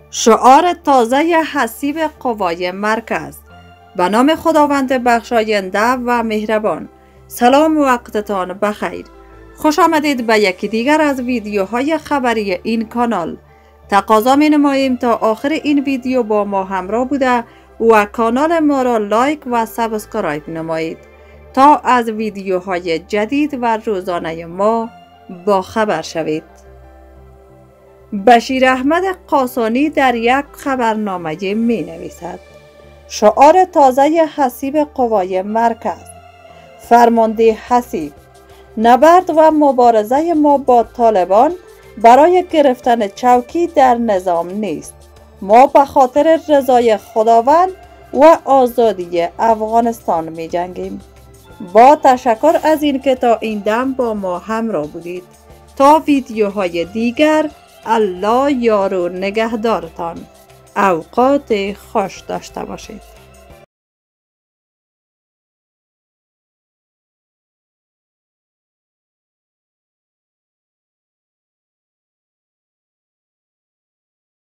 شعار تازه حسیب قوای مرکز. به نام خداوند بخشاینده و مهربان. سلام، وقتتان بخیر. خوش آمدید به یکی دیگر از ویدیوهای خبری این کانال. تقاضا می نماییم تا آخر این ویدیو با ما همراه بوده و کانال ما را لایک و سابسکرایب نمایید تا از ویدیوهای جدید و روزانه ما با خبر شوید. بشیر احمد قاسانی در یک خبرنامه می نویسد: شعار تازه حسیب قوای مرکز. فرمانده حسیب: نبرد و مبارزه ما با طالبان برای گرفتن چوکی در نظام نیست. ما به خاطر رضای خداوند و آزادی افغانستان می جنگیم. با تشکر از اینکه تا این دم با ما همراه بودید. تا ویدیوهای دیگر، الله یار و نگهدارتان. اوقات خوش داشته باشید.